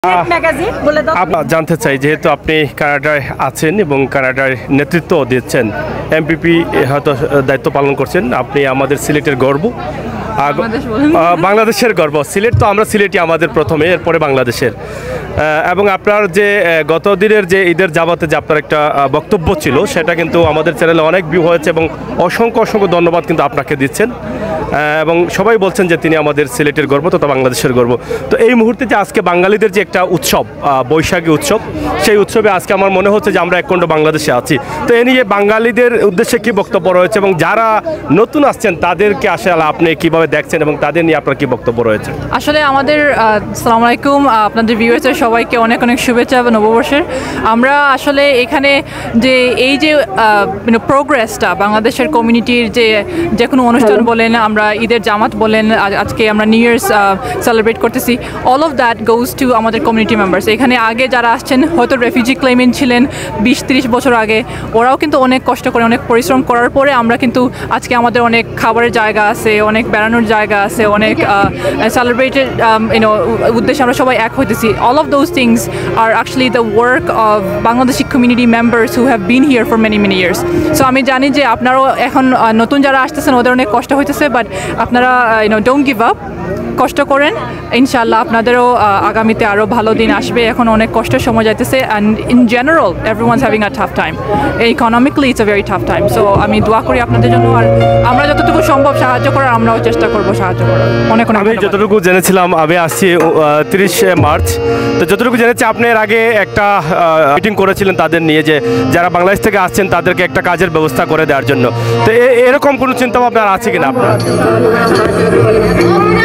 জানতে চাই যেহেতু আপনি কানাডায় আছেন এবং কানাডায় নেতৃত্ব দিচ্ছেন, এমপিপি হয়তো দায়িত্ব পালন করছেন, আপনি আমাদের সিলেটের গর্ব, বাংলাদেশের গর্ব। সিলেট তো আমরা সিলেটই আমাদের প্রথমে, এরপরে বাংলাদেশের। এবং আপনার যে গত দিনের যে ঈদের জামাতে যে আপনার একটা বক্তব্য ছিল, সেটা কিন্তু আমাদের চ্যানেলে অনেক ভিউ হয়েছে এবং অসংখ্য অসংখ্য ধন্যবাদ কিন্তু আপনাকে দিচ্ছেন। এবং সবাই বলছেন যে তিনি আমাদের সিলেটের গর্ব তথা বাংলাদেশের গর্ব। তো এই মুহূর্তে যে আজকে বাঙালিদের যে একটা উৎসব, বৈশাখী উৎসব, সেই উৎসবে আজকে আমার মনে হচ্ছে যে আমরা একখণ্ড বাংলাদেশে আছি। তো এ নিয়ে বাঙালিদের উদ্দেশ্যে কী বক্তব্য রয়েছে এবং যারা নতুন আসছেন তাদেরকে আসলে আপনি কীভাবে দেখছেন এবং তাদের নিয়ে আপনার কী বক্তব্য রয়েছে? আসলে আমাদের আসসালামু আলাইকুম, আপনাদের ভিউয়ার্সের সবাইকে অনেক অনেক শুভেচ্ছা নববর্ষের। আমরা আসলে এখানে যে এই যে প্রোগ্রেসটা বাংলাদেশের কমিউনিটির যে কোনো অনুষ্ঠান বলেন, আমরা ঈদের জামাত বলেন, আজকে আমরা নিউ ইয়ার্স সেলিব্রেট করতেছি, all of that goes to আমাদের কমিউনিটি মেম্বার্স। এখানে আগে যারা আসছেন হয়তো রেফিউজি ক্লেমেন্ট ছিলেন 20-30 বছর আগে, ওরাও কিন্তু অনেক কষ্ট করে অনেক পরিশ্রম করার পরে আমরা কিন্তু আজকে আমাদের অনেক খাবারের জায়গা আছে, অনেক বেড়ানোর জায়গা আছে, অনেক সেলিব্রেটেড উদ্দেশ্যে আমরা সবাই এক হইতেছি। অল অফ দোজ থিংস আর actually the work of Bangladeshi community members who have been here for many years. So আমি জানি যে আপনারাও এখন নতুন যারা আসতেছেন ওদের অনেক কষ্ট হইতেছে, বাট আপনারা ডোন্ট গিভ আপ, কষ্ট করেন, ইনশাআল্লাহ আপনাদেরও আগামীতে আরও ভালো দিন আসবে। এখন অনেক কষ্টের সময় যাইতেছে, and in general everyone's having a tough time, economically it's a very tough time. So আমি দোয়া করি আপনাদের জন্য, আর আমরা যতটুকু সম্ভব সাহায্য করার আমরাও চেষ্টা করবো সাহায্য করার। অনেক অনেক আমি যতটুকু জেনেছিলাম, আমি আসছি 30 মার্চ, তো যতটুকু জেনেছি আপনি এর আগে একটা মিটিং করেছিলেন তাদের নিয়ে, যে যারা বাংলাদেশ থেকে আসছেন তাদেরকে একটা কাজের ব্যবস্থা করে দেওয়ার জন্য। তো এরকম কোনো চিন্তা ভাবনা আছে কিনা আপনার?